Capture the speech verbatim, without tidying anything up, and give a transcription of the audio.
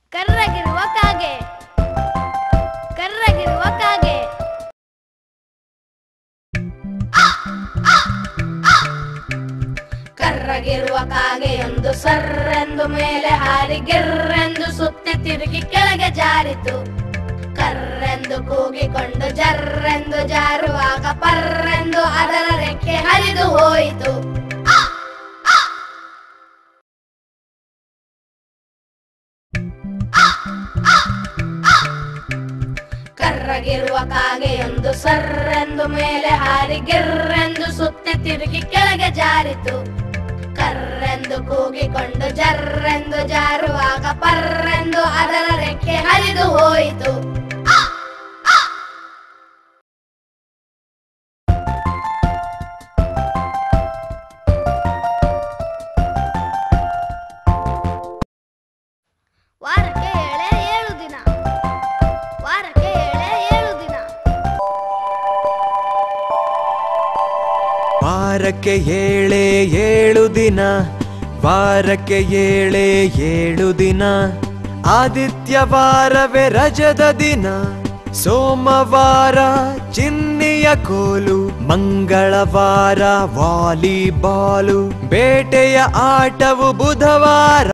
ಕರ್ರಗಿರುವ ಕಾಗೆ ಕರ್ರಗಿರುವ ಕಾಗೆ ಕರ್ರಗಿರುವ ಕಾಗೆಯೊಂದು ಸರ್ರೆಂದು ಮೇಲೆ ಹಾರಿ ಗಿರ್ರೆಂದು ಸುತ್ತಿ ತಿರುಗಿ ಕೆಳಗೆ ಜಾರಿತು. ಕರ್ರೆಂದು ಕೂಗಿಕೊಂಡು ಜರ್ರೆಂದು ಜಾರುವಾಗ ಪರ್ರೆಂದು ಅದರ ರೆಕ್ಕೆ ಹರಿದು ಹೋಯಿತು. ಕರ್ರಗಿರುವ ಕಾಗೆಯೊಂದು ಸರ್ರೆಂದು ಮೇಲೆ ಹಾರಿ ಗಿರ್ರೆಂದು ಸುತ್ತಿ ತಿರುಗಿ ಕೆಳಗೆ ಜಾರಿತು. ಕರ್ರೆಂದು ಕೂಗಿಕೊಂಡು ಜರ್ರೆಂದು ಜಾರುವಾಗ ಪರ್ರೆಂದು ಅದರ ರೆಕ್ಕೆ ಹರಿದು ಹೋಯಿತು. ವಾರಕ್ಕೆ ಏಳೆ ಏಳು ದಿನ ವಾರಕ್ಕೆ ಏಳೆ ಏಳು ದಿನ ವಾರಕ್ಕೆ ಏಳೆ ಏಳು ದಿನ ವಾರಕ್ಕೆ ಏಳೆ ಏಳು ದಿನ ಆದಿತ್ಯವಾರವೇ ರಜದ ದಿನ. ಸೋಮವಾರ ಚಿನ್ನಿಯ ಕೋಲು, ಮಂಗಳವಾರ ವಾಲಿಬಾಲು, ಬೇಟೆಯ ಆಟವು ಬುಧವಾರ.